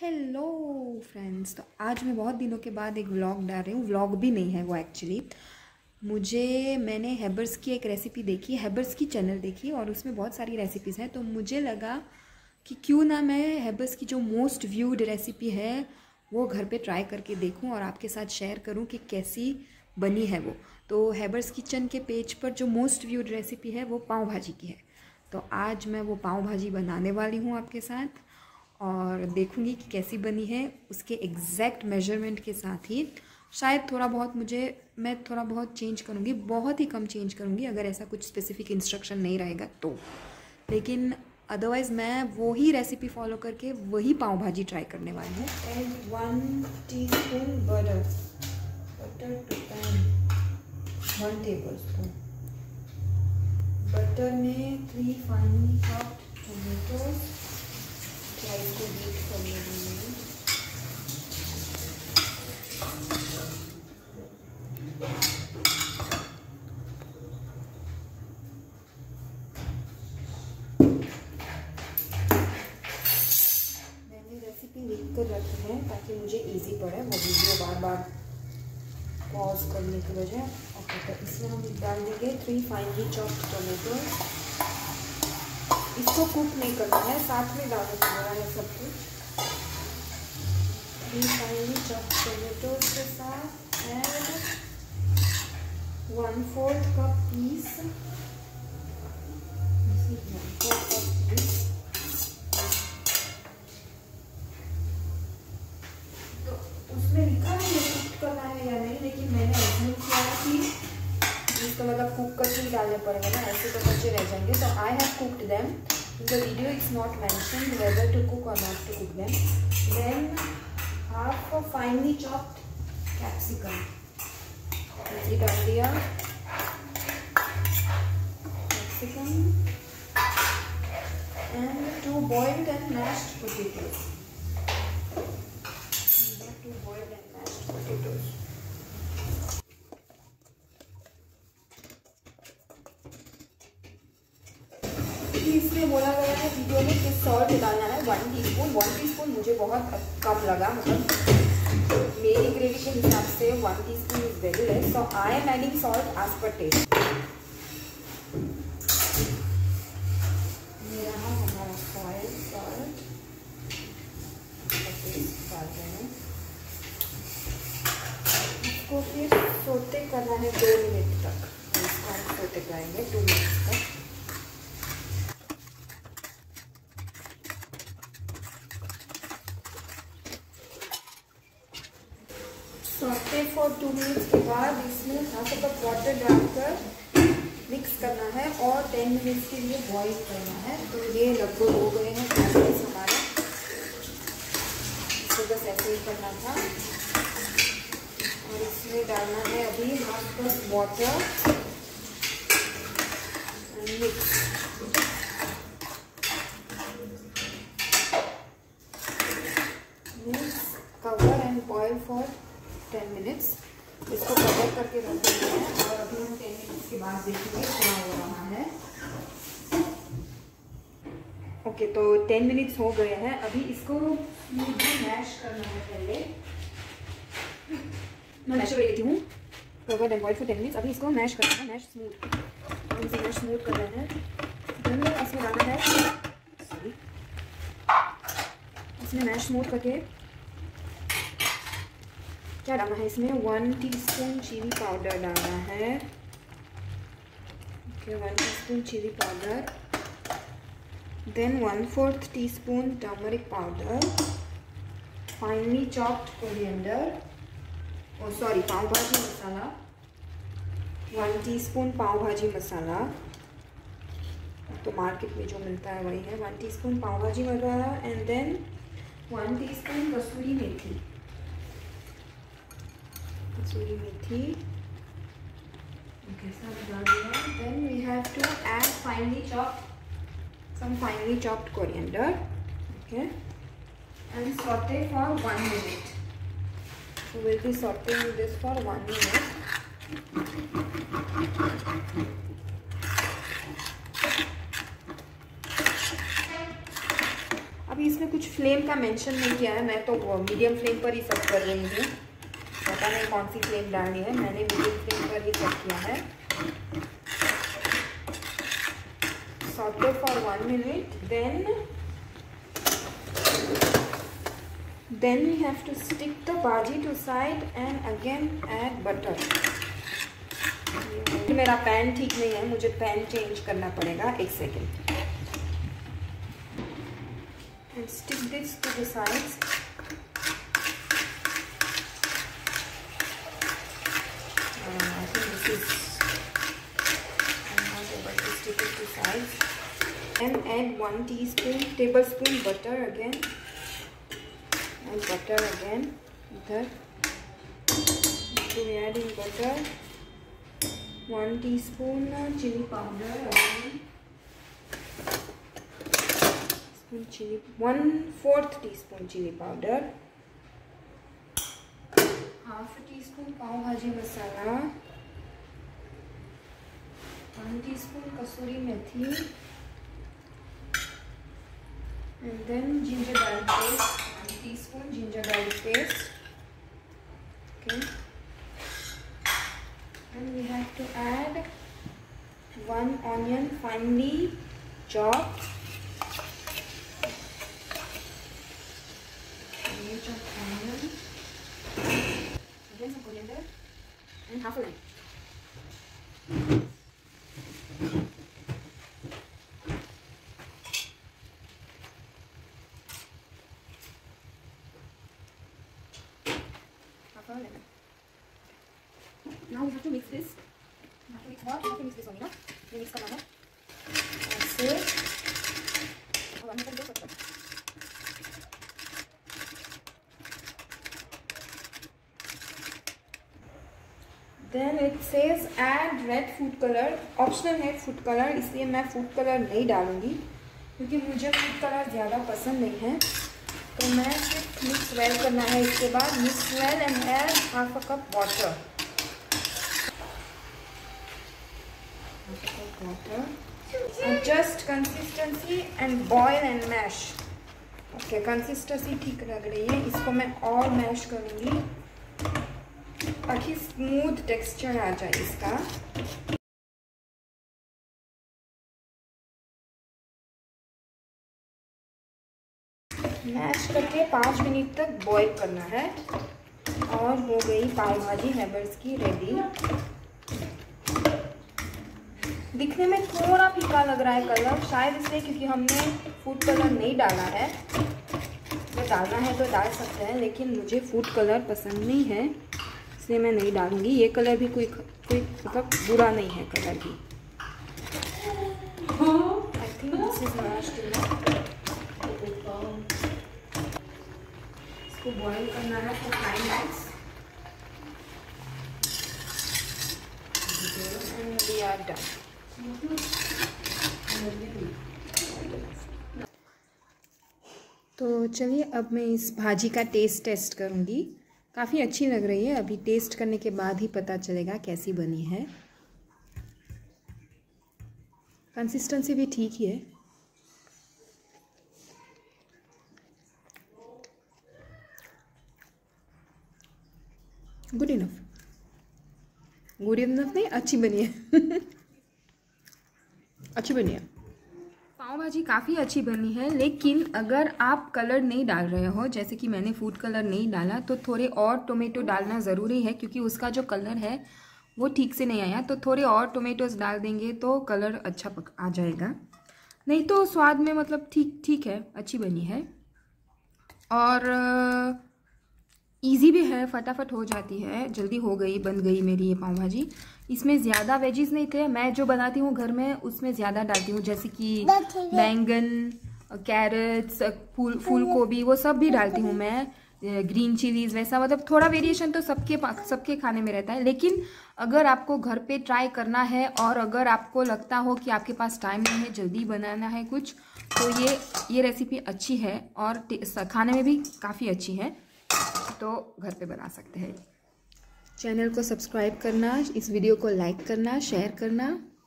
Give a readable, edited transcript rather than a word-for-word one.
Hello friends, तो आज मैं बहुत दिनों के बाद एक व्लॉग डाल रही हूँ। व्लॉग भी नहीं है वो एक्चुअली। मैंने हैबर्स की एक रेसिपी देखी, हैबर्स की चैनल देखी और उसमें बहुत सारी रेसिपीज़ हैं। तो मुझे लगा कि क्यों ना मैं हैबर्स की जो मोस्ट व्यूड रेसिपी है वो घर पे ट्राई करके देखूं और आपके साथ शेयर करूं कि कैसी बनी है वो। तो हैबर्स किचन के पेज पर जो मोस्ट व्यूड रेसिपी है वो पाव भाजी की है। तो आज मैं वो पाव भाजी बनाने वाली हूँ आपके साथ और देखूंगी कि कैसी बनी है। उसके एग्जैक्ट मेजरमेंट के साथ ही शायद मैं थोड़ा बहुत चेंज करूँगी, बहुत ही कम चेंज करूँगी अगर ऐसा कुछ स्पेसिफिक इंस्ट्रक्शन नहीं रहेगा तो। लेकिन अदरवाइज़ मैं वही रेसिपी फॉलो करके वही पाव भाजी ट्राई करने वाली हूँ। And 1 teaspoon butter to pan, 1 tablespoon butter में 3 फाइनली चॉप्ड टोमेटोज, ट्राई को बीट करने देंगे। मैंने रेसिपी लिख कर रखी है ताकि मुझे इजी पड़े वो वीडियो बार बार पॉज करने की वजह। ओके, तो इसमें हम डाल देंगे 3 फाइनली चॉप्ड टोमेटो। इसको कुक नहीं करना है, साथ में डालना पड़ेगा है सब कुछ। 3 फाइनली चॉप्ड टोमेटो के साथ and 1/4 cup piece, 1/4 cup piece. तो उसमें लिखा है कुक करना है या नहीं, लेकिन मैंने एज्यूम किया कि इसका मतलब कुक करके ही डालने पड़ेंगे ना, ऐसे तो बच्चे रह जाएंगे। तो I have cooked them. In the video it's not mentioned whether to cook और not to cook them. Then half finally chopped capsicum ये डाल दिया। Capsicum and 2 boiled and mashed potatoes. 2 boiled and mashed potatoes. इसमें बोला गया है video में कि सॉल्ट डालना है 1 टीस्पून। 1 टीस्पून मुझे बहुत कम लगा, मतलब मेरी ग्रेवी के हिसाब से 1 teaspoon is very less. So I am adding salt as per taste. ये रहा हमारा सॉल्ट डाल रहे हैं। इसको फिर सोते करना है 2 मिनट तक। इसको हम सोते कराएंगे 2 मिनट तक। सौते फॉर 2 मिनट्स के बाद इसमें हाफ कप वाटर डालकर मिक्स करना है और 10 मिनट्स के लिए बॉईल करना है। तो ये लगभग हो गए हैं 10 मिनट्स हमारे। इसको बस ऐसे ही करना था और इसमें डालना है अभी half cup water and mix. Cover and boil for 10 minutes. इसको कवर करके रख देते हैं और अभी हम 10 मिनट्स के बाद देखेंगे क्या हो रहा है। ओके, तो 10 मिनट्स हो गए हैं। अभी इसको मैश करना है। पहले मैं मैश कर लेती हूँ। Cover and boil for 10 minutes. अभी इसको मैश करना है, मैश स्मूथ कर रहे हैं। इसमें डालना है, सॉरी, इसमें मैश स्मूथ करके क्या डालना है इसमें 1 टीस्पून चिली पाउडर डालना है। Okay, 1 teaspoon chilli powder, then 1/4 teaspoon turmeric powder, finally chopped coriander, sorry pav bhaji masala, 1 teaspoon pav bhaji मसाला, तो मार्केट में जो मिलता है वही है। 1 teaspoon pav bhaji masala and then 1 teaspoon kasuri methi. Okay, सब डाल दिया। Then we have to add some finely chopped coriander. Okay, and saute for 1 minute. So we'll be sauteing this for 1 minute. अब अभी इसमें कुछ फ्लेम का मेंशन नहीं किया है, मैं तो मीडियम फ्लेम पर ही सब कर रही हूँ। पता नहीं कौन सी फ्लेम डालनी है, मैंने मीडियम फ्लेम पर ही सब किया है। Saute for 1 minute, then we have to stick the bhaji to side and again add butter. मेरा पैन ठीक नहीं है, मुझे पैन चेंज करना पड़ेगा। 1 second. And stick this to the sides. I think this is, I'm not able to stick it to sides. And add 1 tablespoon butter again. And butter again. Idhar. So we add in butter. 1 teaspoon chili powder again. 1/4 teaspoon chili powder. Half a teaspoon pav bhaji masala. 1 teaspoon kasuri methi. And then ginger garlic paste. 1 teaspoon ginger garlic paste. Okay. And we have to add 1 onion finely chopped. Chopped onion. Again some coriander and half a lime. Half a lemon. Now we have to mix this. We have to mix what? We have to mix this only, no? We mix करना है. ऐसे. और अंदर दो पत्ता. Then it says add red food color. Optional है food color, इसलिए मैं food color नहीं डालूंगी क्योंकि मुझे food color ज़्यादा पसंद नहीं है। तो मैं सिर्फ मिक्स वेल करना है। इसके बाद mix well and add half a cup water. Adjust consistency and boil and mash. Okay, consistency ठीक लग रही है। इसको मैं और मैश करूँगी ताकि स्मूथ टेक्सचर आ जाए इसका। मैश करके 5 मिनट तक बॉईल करना है। और हो गई पाव भाजी हैबर्स की रेडी। दिखने में थोड़ा फीका लग रहा है कलर, शायद इसलिए क्योंकि हमने फूड कलर नहीं डाला है। तो डालना है तो डाल सकते हैं, लेकिन मुझे फूड कलर पसंद नहीं है इसलिए मैं नहीं डालूंगी। ये कलर भी कोई मतलब बुरा नहीं है कलर भी। I think this is mashed enough. इसको बॉईल करना है for 5 minutes and we are done. तो चलिए अब मैं इस भाजी का टेस्ट करूँगी। काफ़ी अच्छी लग रही है, अभी टेस्ट करने के बाद ही पता चलेगा कैसी बनी है। कंसिस्टेंसी भी ठीक ही है। गुड इनफ नहीं, अच्छी बनी है। अच्छी बनी है। पाव भाजी काफ़ी अच्छी बनी है, लेकिन अगर आप कलर नहीं डाल रहे हो, जैसे कि मैंने फूड कलर नहीं डाला, तो थोड़े और टोमेटो डालना ज़रूरी है क्योंकि उसका जो कलर है वो ठीक से नहीं आया। तो थोड़े और टोमेटोज डाल देंगे तो कलर अच्छा आ जाएगा। नहीं तो स्वाद में मतलब ठीक है, अच्छी बनी है। और इजी भी है, फटाफट हो जाती है, जल्दी हो गई, बन गई मेरी ये पाव भाजी। इसमें ज़्यादा वेजीज नहीं थे, मैं जो बनाती हूँ घर में उसमें ज़्यादा डालती हूँ, जैसे कि बैंगन, कैरेट्स, फूल गोभी, वो सब भी डालती हूँ मैं, ग्रीन चिलीज वैसा। मतलब थोड़ा वेरिएशन तो सबके खाने में रहता है। लेकिन अगर आपको घर पे ट्राई करना है और अगर आपको लगता हो कि आपके पास टाइम नहीं है, जल्दी बनाना है कुछ, तो ये रेसिपी अच्छी है और खाने में भी काफ़ी अच्छी है, तो घर पे बना सकते हैं। चैनल को सब्सक्राइब करना, इस वीडियो को लाइक करना, शेयर करना।